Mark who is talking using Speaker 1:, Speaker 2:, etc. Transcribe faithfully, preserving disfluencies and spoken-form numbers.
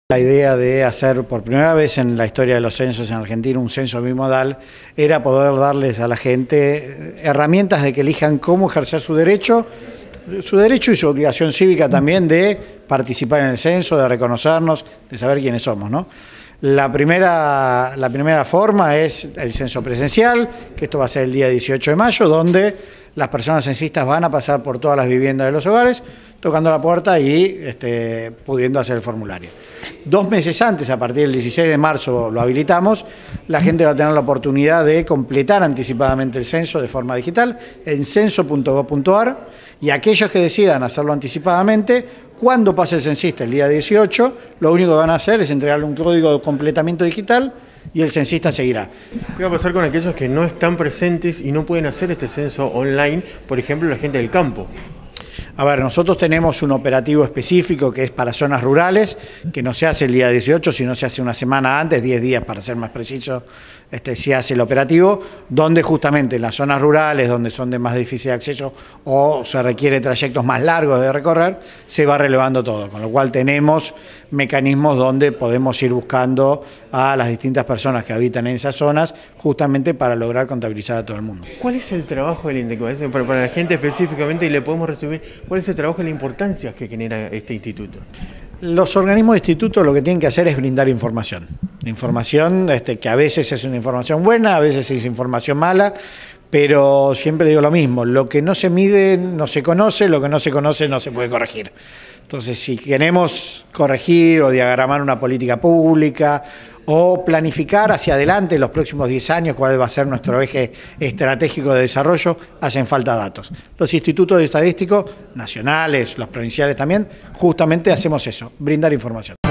Speaker 1: La idea de hacer por primera vez en la historia de los censos en Argentina un censo bimodal era poder darles a la gente herramientas de que elijan cómo ejercer su derecho, su derecho y su obligación cívica también de participar en el censo, de reconocernos, de saber quiénes somos, ¿no? La primera, la primera forma es el censo presencial, que esto va a ser el día dieciocho de mayo, donde las personas censistas van a pasar por todas las viviendas de los hogares, tocando la puerta y este, pudiendo hacer el formulario. Dos meses antes, a partir del dieciséis de marzo lo habilitamos, la gente va a tener la oportunidad de completar anticipadamente el censo de forma digital en censo punto gob punto ar, y aquellos que decidan hacerlo anticipadamente, cuando pase el censista el día dieciocho, lo único que van a hacer es entregarle un código de completamiento digital y el censista seguirá.
Speaker 2: ¿Qué va a pasar con aquellos que no están presentes y no pueden hacer este censo online, por ejemplo, la gente del campo?
Speaker 1: A ver, nosotros tenemos un operativo específico que es para zonas rurales, que no se hace el día dieciocho, sino se hace una semana antes, diez días para ser más preciso, este, se hace el operativo, donde justamente en las zonas rurales, donde son de más difícil acceso o se requiere trayectos más largos de recorrer, se va relevando todo, con lo cual tenemos mecanismos donde podemos ir buscando a las distintas personas que habitan en esas zonas, justamente para lograr contabilizar a todo el mundo.
Speaker 2: ¿Cuál es el trabajo del INDEC? Para, para la gente específicamente, y le podemos resumir, ¿cuál es el trabajo y la importancia que genera este instituto?
Speaker 1: Los organismos de instituto lo que tienen que hacer es brindar información. Información este, que a veces es una información buena, a veces es información mala, pero siempre digo lo mismo, lo que no se mide no se conoce, lo que no se conoce no se puede corregir. Entonces, si queremos corregir o diagramar una política pública o planificar hacia adelante los próximos diez años cuál va a ser nuestro eje estratégico de desarrollo, hacen falta datos. Los institutos estadísticos nacionales, los provinciales también, justamente hacemos eso, brindar información.